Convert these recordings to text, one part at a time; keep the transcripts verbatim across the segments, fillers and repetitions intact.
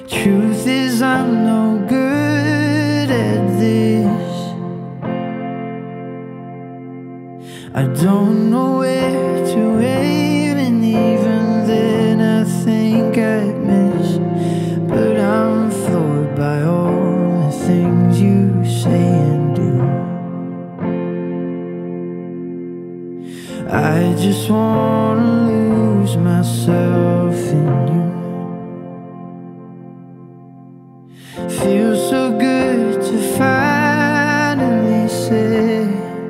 Truth is, I'm no good at this. I don't know where to aim, and even then I think I'd miss. But I'm floored by all the things you say and do. I just wanna lose myself in you. Feels so good to finally say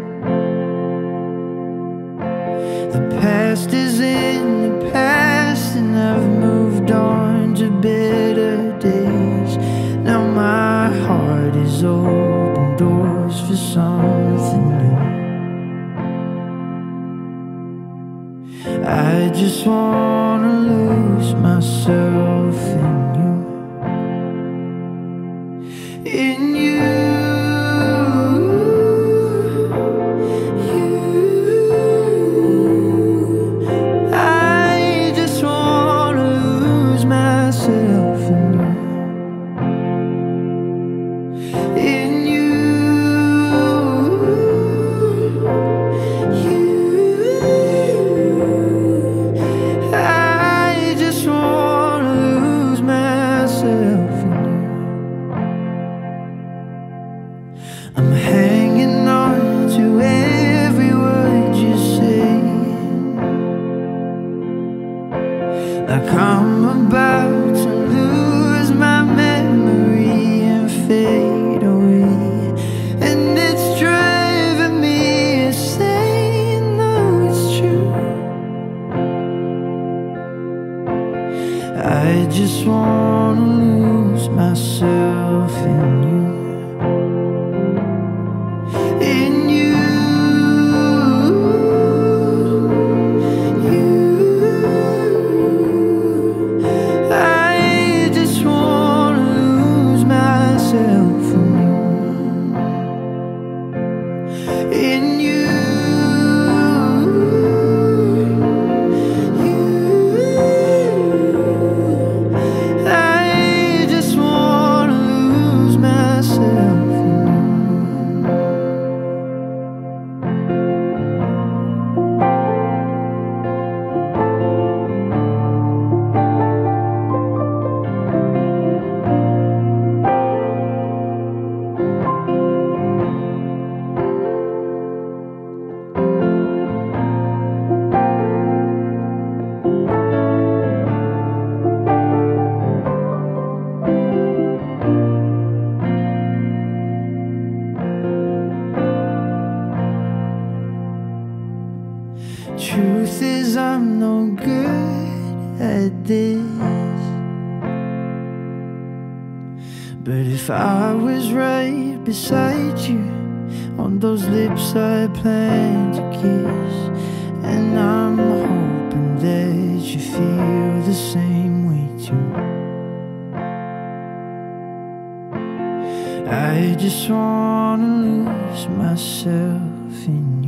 the past is in the past, and I've moved on to better days. Now my heart is open doors for something new. I just wanna lose myself in you. In you, you. I just wanna lose myself in you. In you, you. I just wanna lose myself in you. I'm hanging on to every word you say, like I'm about to lose my memory and fade away. And it's driving me insane, though it's true. I just wanna lose myself in you. In you, you. I just wanna lose myself in you. In you, you. I just wanna lose myself. Truth is, I'm no good at this. But if I was right beside you on those lips I plan to kiss, and I'm hoping that you feel the same way too. I just wanna lose myself in you.